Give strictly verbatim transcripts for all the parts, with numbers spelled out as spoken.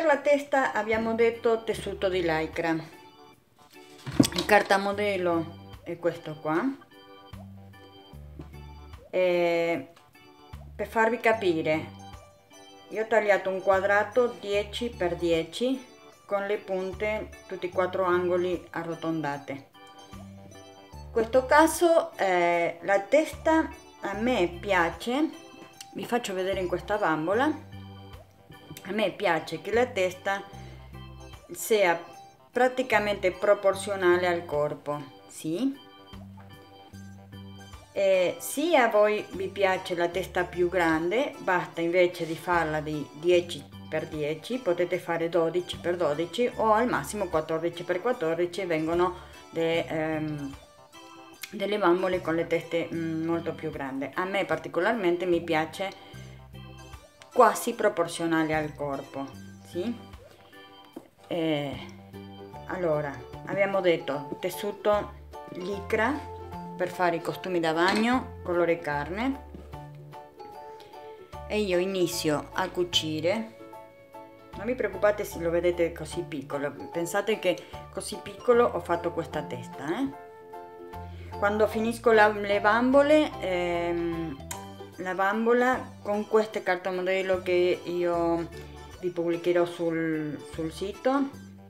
la testa abbiamo detto tessuto di lycra. Il cartamodello è questo qua. E per farvi capire, io ho tagliato un quadrato dieci per dieci con le punte, tutti i quattro angoli arrotondate. In questo caso eh, la testa a me piace, vi faccio vedere in questa bambola, a me piace che la testa sia praticamente proporzionale al corpo, sì? E se a voi vi piace la testa più grande, basta invece di farla di dieci per dieci, potete fare dodici per dodici o al massimo quattordici per quattordici, vengono de, ehm, delle bambole con le teste mh, molto più grandi. A me particolarmente mi piace quasi proporzionale al corpo, sì? E, allora, abbiamo detto tessuto licra per fare i costumi da bagno colore carne, e io inizio a cucire. Non vi preoccupate se lo vedete così piccolo, pensate che così piccolo ho fatto questa testa, eh? Quando finisco la, le bambole, ehm, la bambola con questo cartamodello che io vi pubblicherò sul, sul sito,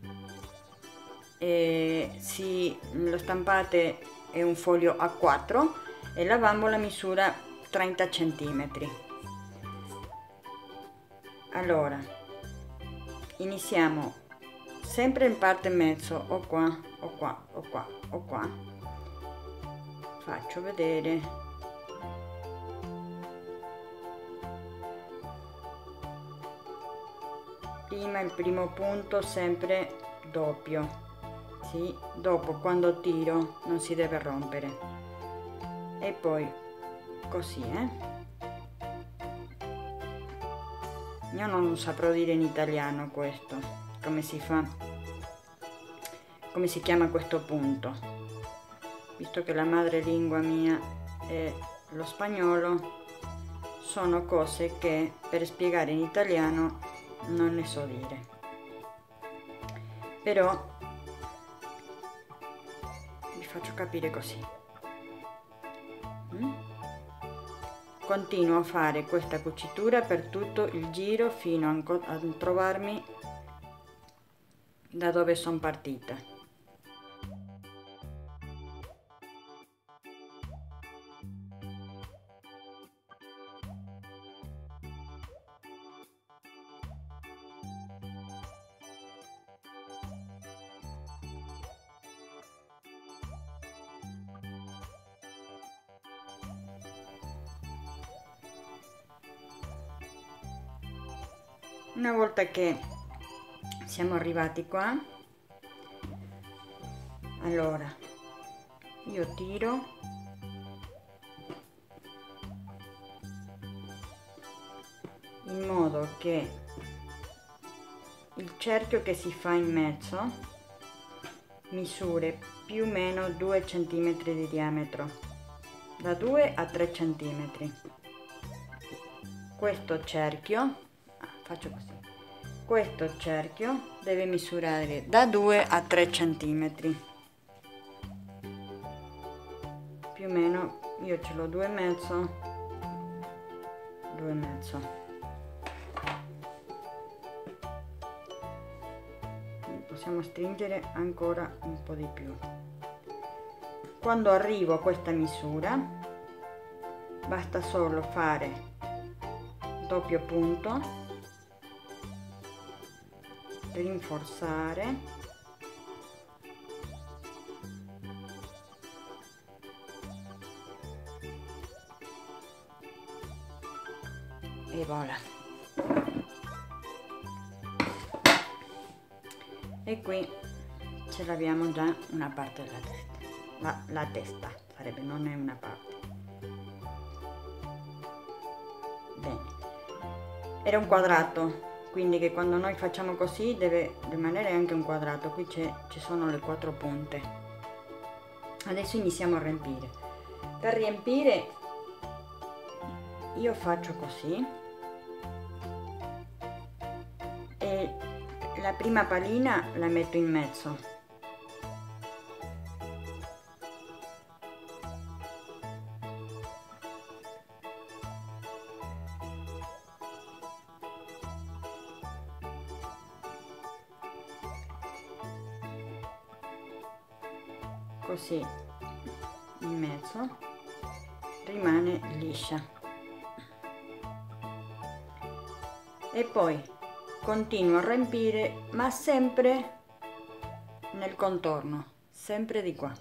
e se lo stampate è un foglio A quattro e la bambola misura trenta centimetri. Allora iniziamo sempre in parte mezzo, o qua o qua o qua o qua, faccio vedere, prima il primo punto sempre doppio, sì? Dopo quando tiro non si deve rompere, e poi così, eh? Io non saprò dire in italiano questo, come si fa, come si chiama questo punto, visto che la madrelingua mia è lo spagnolo, sono cose che per spiegare in italiano non ne so dire, però vi faccio capire così. Mm? Continuo a fare questa cucitura per tutto il giro fino a, a trovarmi da dove sono partita. Una volta che siamo arrivati qua, allora io tiro in modo che il cerchio che si fa in mezzo misuri più o meno due centimetri di diametro, da due a tre centimetri. Questo cerchio, faccio così, questo cerchio deve misurare da due a tre centimetri, più o meno. Io ce l'ho due e mezzo, due e mezzo. Possiamo stringere ancora un po' di più. Quando arrivo a questa misura basta solo fare doppio punto, rinforzare e voilà. E qui ce l'abbiamo già una parte della testa, la, la testa sarebbe, non è una parte. Bene, era un quadrato, quindi che quando noi facciamo così deve rimanere anche un quadrato. Qui ci sono le quattro punte. Adesso iniziamo a riempire. Per riempire io faccio così e la prima pallina la metto in mezzo, così in mezzo rimane liscia, e poi continuo a riempire, ma sempre nel contorno, sempre di qua.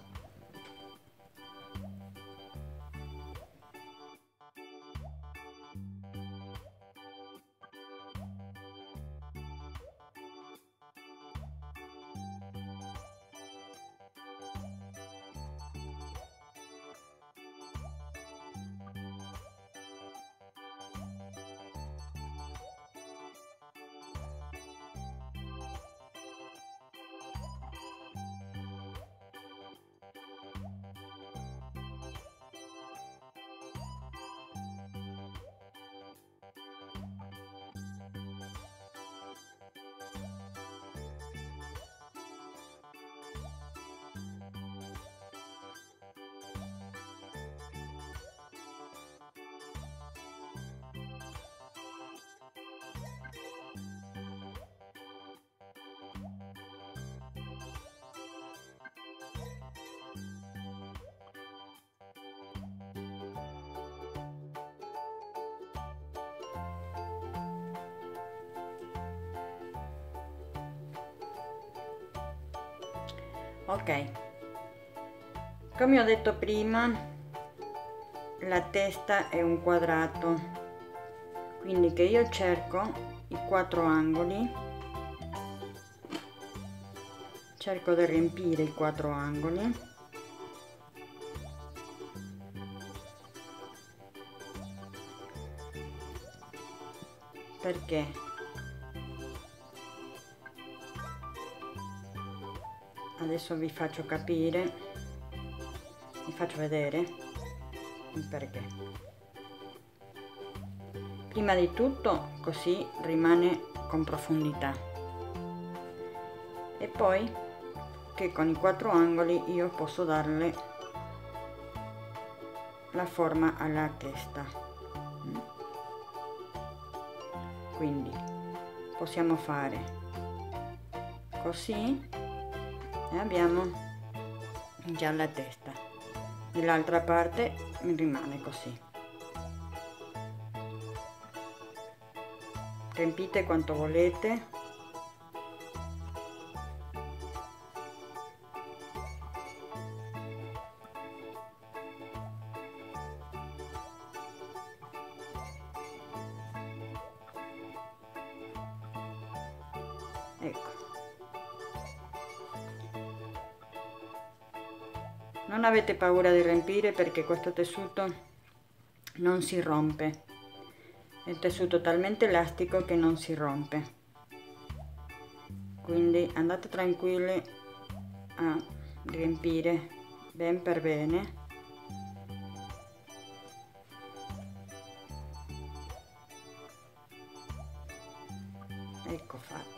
Ok, come ho detto prima, la testa è un quadrato, quindi che io cerco i quattro angoli, cerco di riempire i quattro angoli, perché adesso vi faccio capire, vi faccio vedere il perché. Prima di tutto così rimane con profondità, e poi che con i quattro angoli io posso darle la forma alla testa. Quindi possiamo fare così e abbiamo già la testa, nell'altra parte mi rimane così. Riempite quanto volete. Ecco, non avete paura di riempire, perché questo tessuto non si rompe, è un tessuto talmente elastico che non si rompe, quindi andate tranquilli a riempire ben per bene. Ecco fatto,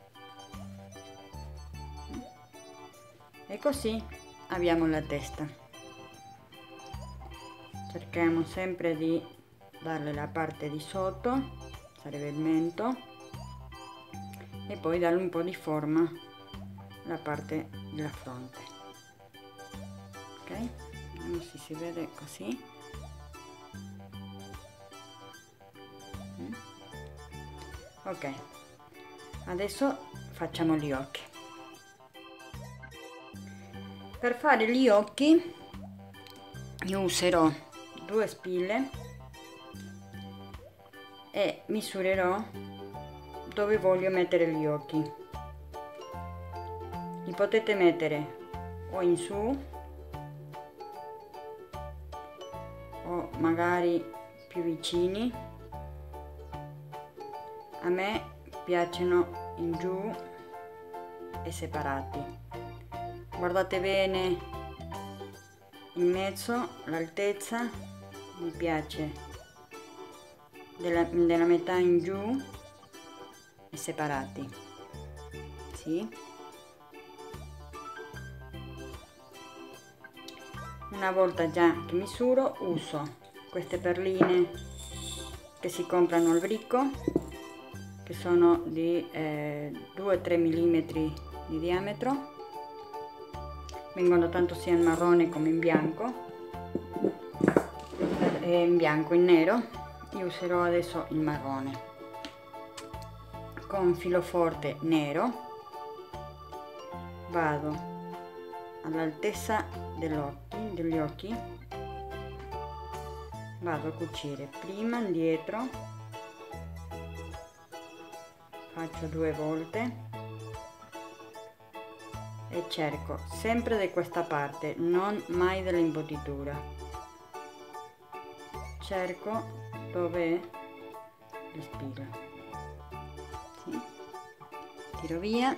e così abbiamo la testa. Cerchiamo sempre di darle la parte di sotto, sarebbe il mento, e poi darle un po' di forma alla parte della fronte. Ok, vediamo se si vede così. Ok, adesso facciamo gli occhi. Per fare gli occhi io userò due spille e misurerò dove voglio mettere gli occhi. Li potete mettere o in su o magari più vicini. A me piacciono in giù e separati. Guardate bene in mezzo, l'altezza mi piace della, della metà in giù e separati. così. Una volta già che misuro, uso queste perline che si comprano al bricco, che sono di eh, due tre millimetri di diametro, vengono tanto sia in marrone come in bianco, e in bianco e in nero. Io userò adesso il marrone con filo forte nero. Vado all'altezza degli occhi, degli occhi, vado a cucire prima indietro, faccio due volte e cerco sempre di questa parte, non mai dell'imbottitura, cerco dove è le spighe, sì. Tiro via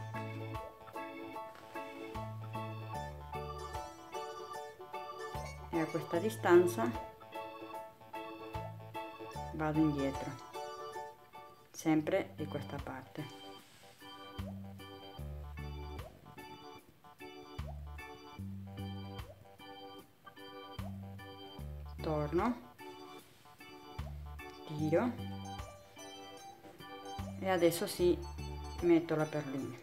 e a questa distanza vado indietro, sempre di questa parte. Torno, tiro e adesso sì, metto la perlina.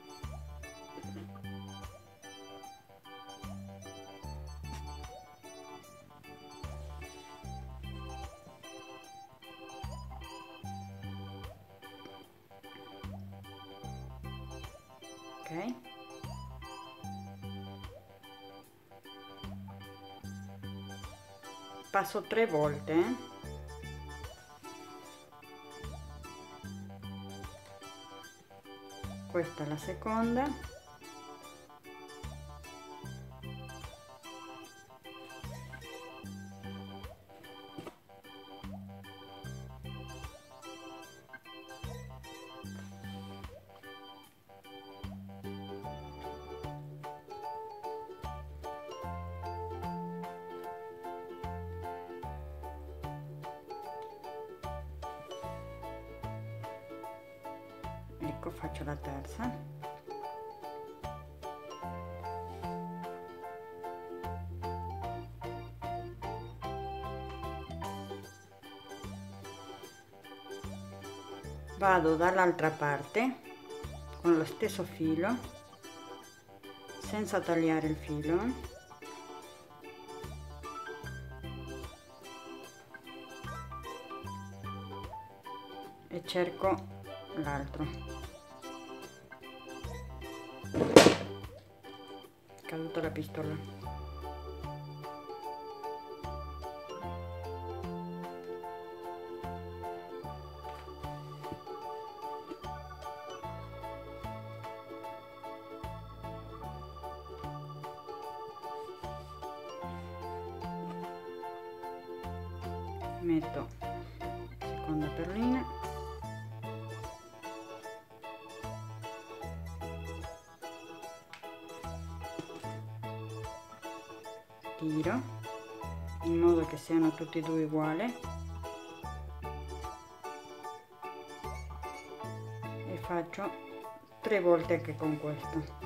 Ok, passo tre volte, eh? Questa è la seconda, ecco, faccio la terza. Vado dall'altra parte con lo stesso filo, senza tagliare il filo, e cerco l'altro. È caduta la pistola. Metto seconda perlina, tiro in modo che siano tutti e due uguali e faccio tre volte anche con questo.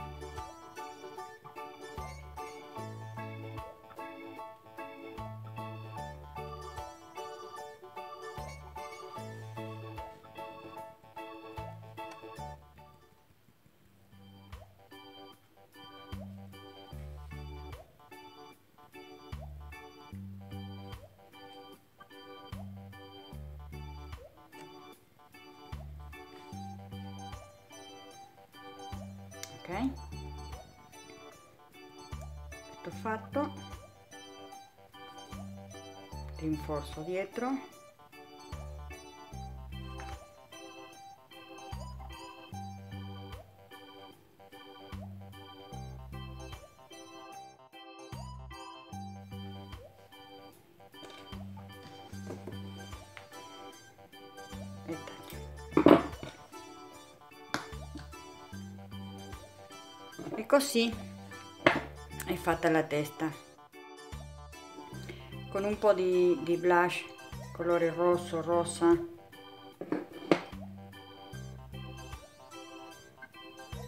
Ok, tutto fatto, rinforzo dietro, e taglio. E così è fatta la testa, con un po' di, di blush colore rosso, rosa,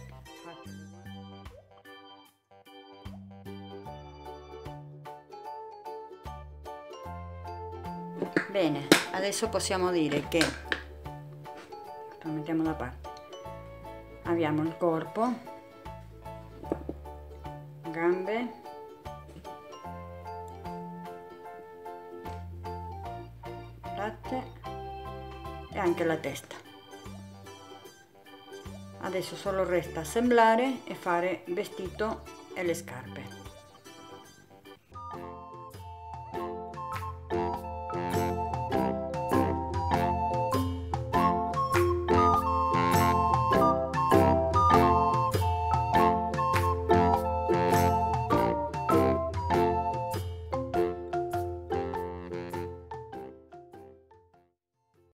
Bene, adesso possiamo dire che, lo mettiamo da parte, abbiamo il corpo, gambe, latte e anche la testa. Adesso solo resta assemblare e fare il vestito e le scarpe.